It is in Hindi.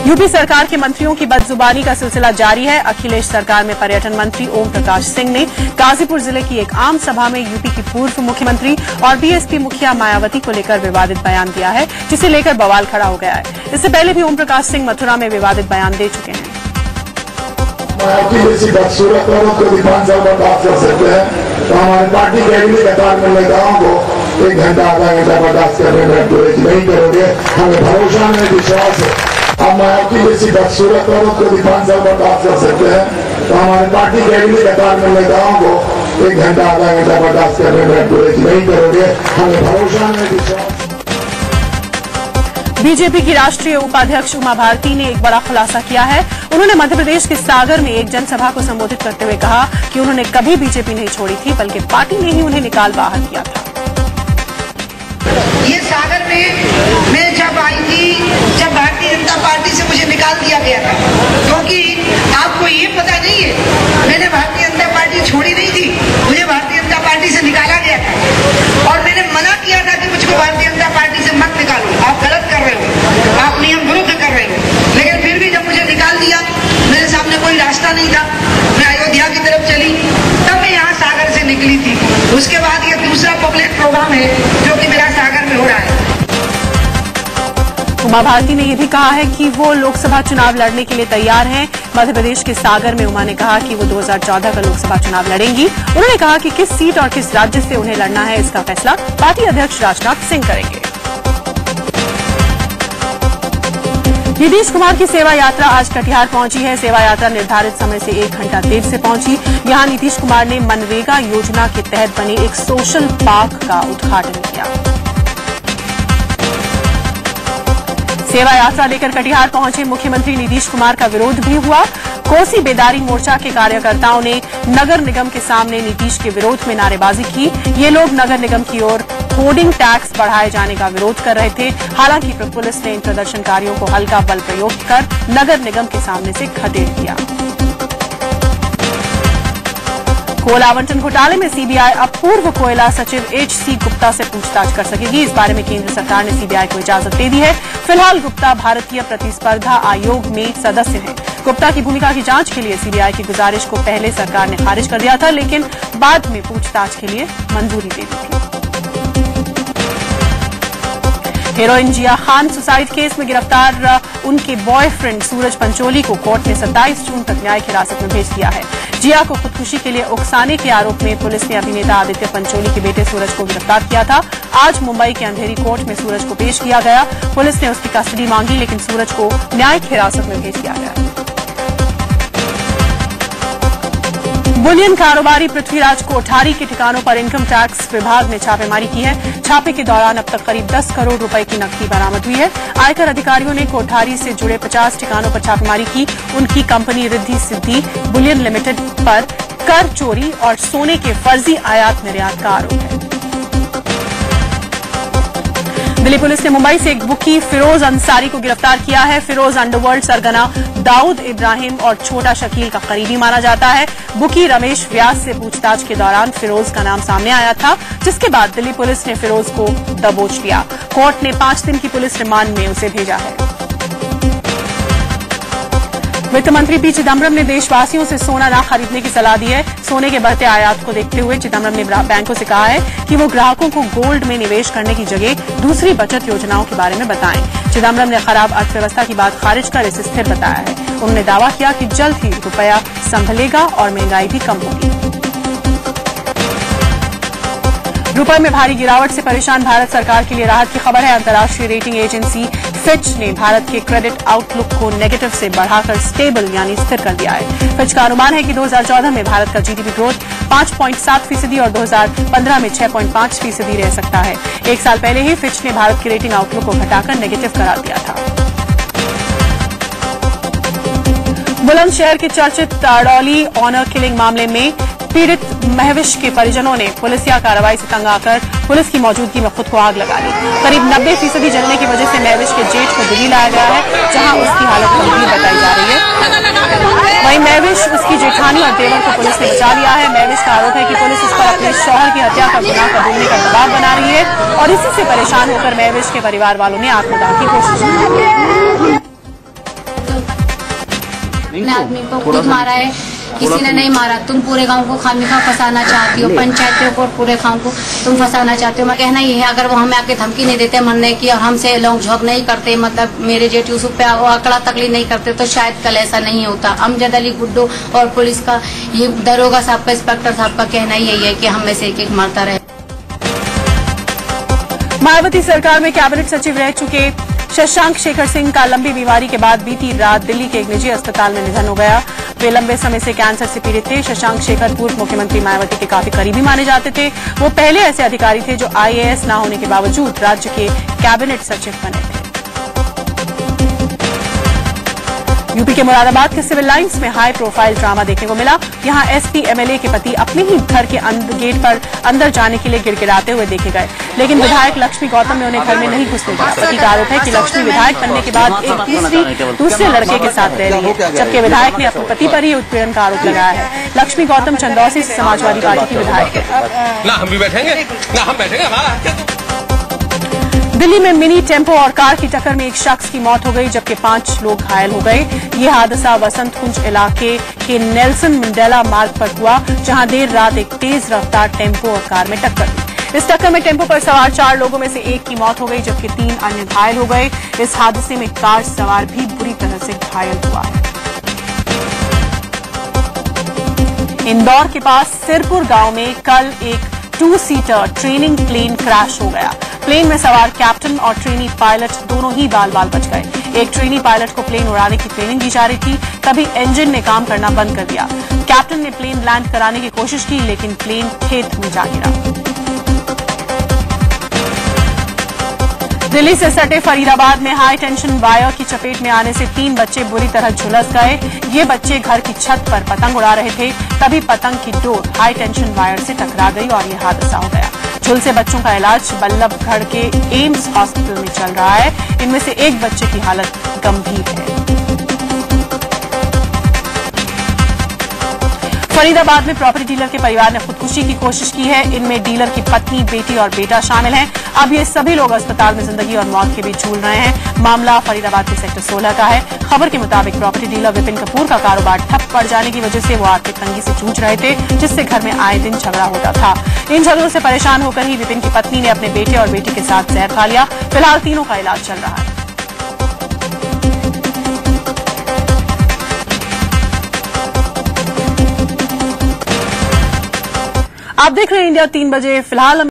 यूपी सरकार के मंत्रियों की बदजुबानी का सिलसिला जारी है। अखिलेश सरकार में पर्यटन मंत्री ओम प्रकाश सिंह ने गाजीपुर जिले की एक आम सभा में यूपी की पूर्व मुख्यमंत्री और बीएसपी मुखिया मायावती को लेकर विवादित बयान दिया है, जिसे लेकर बवाल खड़ा हो गया है। इससे पहले भी ओम प्रकाश सिंह मथुरा में विवादित बयान दे चुके हैं। किसी बदसूरत औरत को विधानसभा में बात कर सकते हैं तो हमारी पार्टी के अगली कतार में नेताओं को 1 घंटा आधा घंटा बर्दाश्त करने में नहीं करोगे। हमें भरोसा में विश्वास है। हम मायावती जैसी बदसूरत औरत को विधानसभा में बात कर सकते हैं तो हमारी पार्टी के अगली कतार में नेताओं को 1 घंटा आधा घंटा बर्दाश्त करने में नहीं करोगे। हमें भरोसा में विश्वास। बीजेपी की राष्ट्रीय उपाध्यक्ष उमा भारती ने एक बड़ा खुलासा किया है। उन्होंने मध्य प्रदेश के सागर में एक जनसभा को संबोधित करते हुए कहा कि उन्होंने कभी बीजेपी नहीं छोड़ी थी, बल्कि पार्टी ने ही उन्हें निकाल बाहर किया था। ये सागर में मैं जब आई थी, जब भारतीय जनता पार्टी से मुझे निकाल दिया गया था, क्योंकि आपको ये पता नहीं है मैंने भारतीय जनता पार्टी छोड़ी नहीं थी, मुझे भारतीय जनता पार्टी से निकाला गया था और मैंने मना किया था कि मुझको भारतीय जनता पार्टी से मत निकालो, आप गलत कर रहे हो, आप नियम विरुद्ध कर रहे हो। लेकिन फिर भी जब मुझे निकाल दिया, मेरे सामने कोई रास्ता नहीं था, मैं अयोध्या की तरफ चली, तब मैं यहाँ सागर से निकली थी। उसके बाद ये दूसरा पब्लिक प्रोग्राम है जो कि मेरा सागर में हो रहा है। उमा भारती ने यह भी कहा है कि वो लोकसभा चुनाव लड़ने के लिए तैयार हैं। मध्य प्रदेश के सागर में उमा ने कहा कि वो 2014 का लोकसभा चुनाव लड़ेंगी। उन्होंने कहा कि किस सीट और किस राज्य से उन्हें लड़ना है, इसका फैसला पार्टी अध्यक्ष राजनाथ सिंह करेंगे। नीतीश कुमार की सेवा यात्रा आज कटिहार पहुंची है। सेवा यात्रा निर्धारित समय से 1 घंटा देर से पहुंची। यहां नीतीश कुमार ने मनरेगा योजना के तहत बने एक सोशल पार्क का उद्घाटन किया। सेवा यात्रा लेकर कटिहार पहुंचे मुख्यमंत्री नीतीश कुमार का विरोध भी हुआ। कोसी बेदारी मोर्चा के कार्यकर्ताओं ने नगर निगम के सामने नीतीश के विरोध में नारेबाजी की। ये लोग नगर निगम की ओर होर्डिंग टैक्स बढ़ाए जाने का विरोध कर रहे थे। हालांकि पुलिस ने इन प्रदर्शनकारियों को हल्का बल प्रयोग कर नगर निगम के सामने से खदेड़ दिया। कोयला आवंटन घोटाले में सीबीआई अब पूर्व कोयला सचिव एचसी गुप्ता से पूछताछ कर सकेगी। इस बारे में केंद्र सरकार ने सीबीआई को इजाजत दे दी है। फिलहाल गुप्ता भारतीय प्रतिस्पर्धा आयोग में सदस्य हैं। गुप्ता की भूमिका की जांच के लिए सीबीआई की गुजारिश को पहले सरकार ने खारिज कर दिया था, लेकिन बाद में पूछताछ के लिए मंजूरी दे दी थी। Heroine Jiya Khan suicide case में गिरफ्तार उनके बॉयफ्रेंड सूरज पंचोली को कोर्ट ने 27 जून तक न्यायिक हिरासत में भेज दिया है। जिया को खुदकुशी के लिए उकसाने के आरोप में पुलिस ने अभिनेता आदित्य पंचोली के बेटे सूरज को गिरफ्तार किया था। आज मुंबई के अंधेरी कोर्ट में सूरज को पेश किया गया। पुलिस ने उसकी कस्टडी मांगी, लेकिन सूरज को न्यायिक हिरासत में भेज दिया गया। बुलियन कारोबारी पृथ्वीराज कोठारी के ठिकानों पर इनकम टैक्स विभाग ने छापेमारी की है। छापे के दौरान अब तक करीब 10 करोड़ रुपए की नकदी बरामद हुई है। आयकर अधिकारियों ने कोठारी से जुड़े 50 ठिकानों पर छापेमारी की। उनकी company Riddhi Siddhi bullion limited पर कर चोरी और सोने के फर्जी आयात निर्यात का आरोप है। दिल्ली पुलिस ने मुंबई से एक बुकी फिरोज अंसारी को गिरफ्तार किया है। फिरोज अंडरवर्ल्ड सरगना दाऊद इब्राहिम और छोटा शकील का करीबी माना जाता है। बुकी रमेश व्यास से पूछताछ के दौरान फिरोज का नाम सामने आया था, जिसके बाद दिल्ली पुलिस ने फिरोज को दबोच लिया। कोर्ट ने 5 दिन की पुलिस रिमांड में उसे भेजा है। वित्त मंत्री पी चिदम्बरम ने देशवासियों से सोना न खरीदने की सलाह दी है। सोने के बढ़ते आयात को देखते हुए चिदम्बरम ने बैंकों से कहा है कि वो ग्राहकों को गोल्ड में निवेश करने की जगह दूसरी बचत योजनाओं के बारे में बताएं। चिदम्बरम ने खराब अर्थव्यवस्था की बात खारिज कर इसे स्थिर बताया है। उन्होंने दावा किया कि जल्द ही रुपया संभलेगा और महंगाई भी कम होगी। रुपये में भारी गिरावट से परेशान भारत सरकार के लिए राहत की खबर है। अंतर्राष्ट्रीय रेटिंग एजेंसी फिच ने भारत के क्रेडिट आउटलुक को नेगेटिव से बढ़ाकर स्टेबल यानी स्थिर कर दिया है। फिच का अनुमान है कि 2014 में भारत का जीडीपी ग्रोथ 5.7% और 2015 में 6.5% रह सकता है। एक साल पहले ही फिच ने भारत की रेटिंग आउटलुक को घटाकर नेगेटिव करार दिया था। बुलंदशहर के चर्चित ताड़ौली ऑनर किलिंग मामले में पीड़ित महविश के परिजनों ने पुलिसिया कार्रवाई से तंग आकर पुलिस की मौजूदगी में खुद को आग लगा ली। करीब 90% जलने की वजह से महविश के जेठ को दिल्ली लाया गया है, जहां उसकी हालत गंभीर बताई जा रही है। वहीं महविश, उसकी जेठानी और देवर को पुलिस ने बचा लिया है। महविश का आरोप है कि पुलिस उस पर अपने शौहर की हत्या का गुनाह कबूलने का दबाव बना रही है और इसी से परेशान होकर महविश के परिवार वालों ने आत्मदाह की कोशिश की। अपने आदमी को खुद मारा है, किसी ने नहीं मारा। तुम पूरे गांव को खामिखा फंसाना चाहती हो, पंचायतों को पूरे गांव को तुम फंसाना चाहते हो। मैं कहना ये है, अगर वो हमें आके धमकी नहीं देते मरने की और हमसे लौंग झोंक नहीं करते, मतलब मेरे जेठ यूसुफ पे अकड़ा तकली नहीं करते, तो शायद कल ऐसा नहीं होता। अमजद अली गुड्डू और पुलिस का ये दरोगा साहब का, इंस्पेक्टर साहब का कहना यही है कि हम में से एक मरता रहे। मायावती सरकार में कैबिनेट सचिव रह चुके शशांक शेखर सिंह का लंबी बीमारी के बाद बीती रात दिल्ली के एक निजी अस्पताल में निधन हो गया। वे लंबे समय से कैंसर से पीड़ित थे। शशांक शेखर पूर्व मुख्यमंत्री मायावती के काफी करीबी माने जाते थे। वो पहले ऐसे अधिकारी थे जो IAS न होने के बावजूद राज्य के कैबिनेट सचिव बने थे। यूपी के मुरादाबाद के सिविल लाइंस में हाई प्रोफाइल ड्रामा देखने को मिला। यहां SP MLA के पति अपने ही घर के गेट पर अंदर जाने के लिए गिड़गिड़ाते हुए देखे गए, लेकिन विधायक लक्ष्मी गौतम ने उन्हें घर में नहीं घुसने दिया। पति का आरोप है कि लक्ष्मी विधायक बनने के बाद एक दूसरे लड़के के साथ रह रही है, जबकि विधायक ने अपने पति पर ही उत्पीड़न का आरोप लगाया है। लक्ष्मी गौतम चंदौसी से समाजवादी पार्टी की विधायक है। ना हम भी बैठेंगे, ना हम बैठेंगे, हमारा दिल्ली में मिनी टेम्पो और कार की टक्कर में एक शख्स की मौत हो गई, जबकि 5 लोग घायल हो गए। ये हादसा वसंत कुंज इलाके के नेल्सन मंडेला मार्ग पर हुआ, जहां देर रात एक तेज रफ्तार टेम्पो और कार में टक्कर हुई। इस टक्कर में टेम्पो पर सवार 4 लोगों में से एक की मौत हो गई, जबकि 3 अन्य घायल हो गए। इस हादसे में कार सवार भी बुरी तरह से घायल हुआ है। इंदौर के पास सिरपुर गांव में कल एक 2-सीटर ट्रेनिंग प्लेन क्रैश हो गया। प्लेन में सवार कैप्टन और ट्रेनी पायलट दोनों ही बाल बाल बच गए। एक ट्रेनी पायलट को प्लेन उड़ाने की ट्रेनिंग दी जा रही थी, तभी इंजन ने काम करना बंद कर दिया। कैप्टन ने प्लेन लैंड कराने की कोशिश की, लेकिन प्लेन खेत में जा गिरा। दिल्ली से सटे फरीदाबाद में हाई टेंशन वायर की चपेट में आने से 3 बच्चे बुरी तरह झुलस गए। ये बच्चे घर की छत पर पतंग उड़ा रहे थे, तभी पतंग की डोर हाई टेंशन वायर से टकरा गई और यह हादसा हो गया। झुलसे बच्चों का इलाज बल्लभगढ़ के एम्स हॉस्पिटल में चल रहा है। इनमें से एक बच्चे की हालत गंभीर है। फरीदाबाद में प्रॉपर्टी डीलर के परिवार ने खुदकुशी की कोशिश की है। इनमें डीलर की पत्नी, बेटी और बेटा शामिल हैं। अब ये सभी लोग अस्पताल में जिंदगी और मौत के बीच झूल रहे हैं। मामला फरीदाबाद के सेक्टर 16 का है। खबर के मुताबिक प्रॉपर्टी डीलर विपिन कपूर का कारोबार ठप पड़ जाने की वजह से वो आर्थिक तंगी से जूझ रहे थे, जिससे घर में आए दिन झगड़ा होता था। इन झगड़ों से परेशान होकर ही विपिन की पत्नी ने अपने बेटे और बेटी के साथ जहर खा लिया। फिलहाल तीनों का इलाज चल रहा है। आप देख रहे हैं इंडिया 3 बजे। फिलहाल